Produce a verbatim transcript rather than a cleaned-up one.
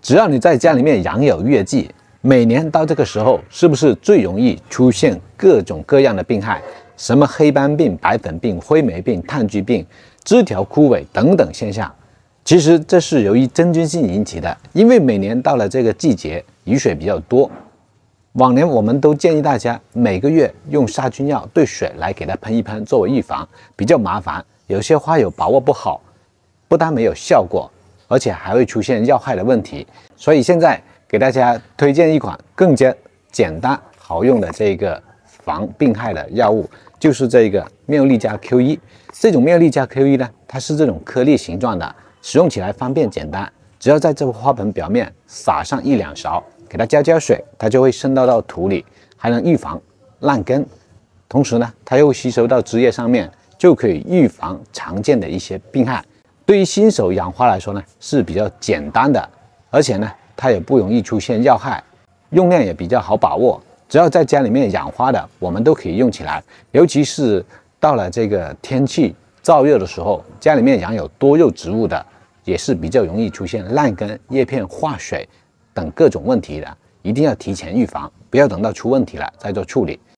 只要你在家里面养有月季，每年到这个时候，是不是最容易出现各种各样的病害？什么黑斑病、白粉病、灰霉病、炭疽病、枝条枯萎等等现象？其实这是由于真菌性引起的，因为每年到了这个季节，雨水比较多。往年我们都建议大家每个月用杀菌药兑水来给它喷一喷，作为预防，比较麻烦。有些花友把握不好，不但没有效果，而且还会出现药害的问题。所以现在给大家推荐一款更加简单好用的这个防病害的药物，就是这个妙丽佳 Q 一。这种妙丽佳 Q 一呢，它是这种颗粒形状的，使用起来方便简单。只要在这个花盆表面撒上一两勺，给它浇浇水，它就会渗透到土里，还能预防烂根。同时呢，它又吸收到枝叶上面，就可以预防常见的一些病害。对于新手养花来说呢，是比较简单的，而且呢，它也不容易出现药害，用量也比较好把握。只要在家里面养花的，我们都可以用起来。尤其是到了这个天气燥热的时候，家里面养有多肉植物的，也是比较容易出现烂根、叶片化水等各种问题的，一定要提前预防，不要等到出问题了再做处理。